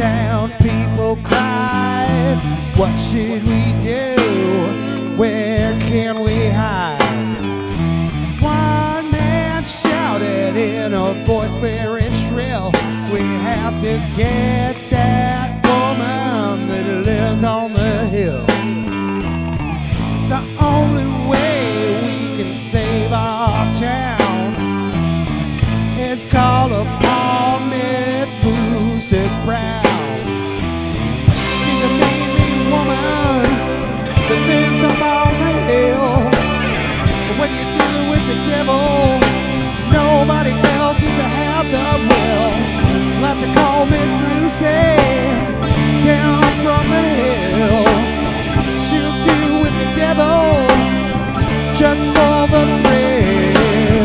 townspeople cried, what should we do? Where can we hide? One man shouted in a voice very shrill, we have to get that woman that lives on the hill. The only way we can save our town is call upon Miss Lucy Brown. She's a mean woman that lives up on the hill. But when you're dealing with the devil, nobody else seems to have the will. We'll have to call Miss Lucy down from the hill. She'll deal with the devil just for the thrill.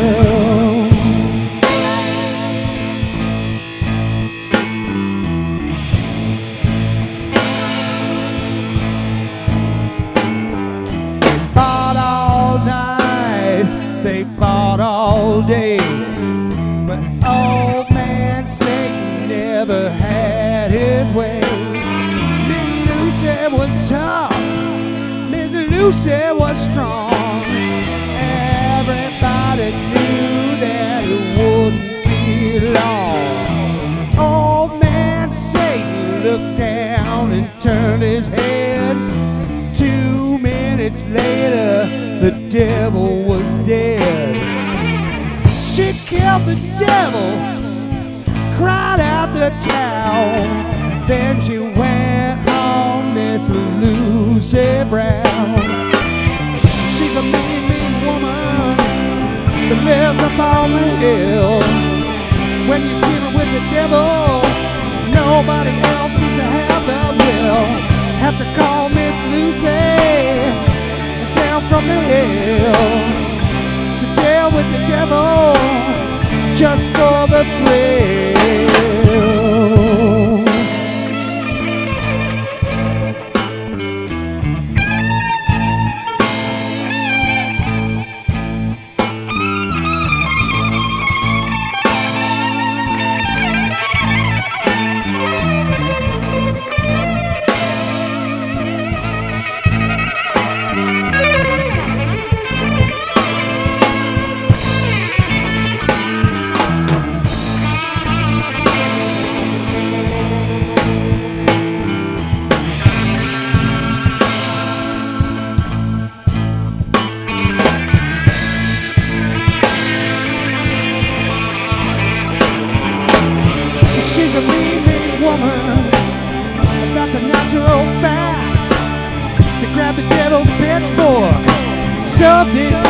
They fought all day, but old man Satan never had his way. Miss Lucy was tough, Miss Lucy was strong. Everybody knew that it wouldn't be long. Old man Satan looked down and turned his head. 2 minutes later, the devil was dead. She killed the devil, cried out the town. Then she went home, Miss Lucy Brown. She's a mean woman that lives up on the hill. When you're dealing with the devil, nobody else seems to have the will. Have to call Miss Lucy down from the hill. She dealt with the devil just for the thrill. She's a mean woman, that's a natural fact. She grabbed the devil's pitchfork, shoved it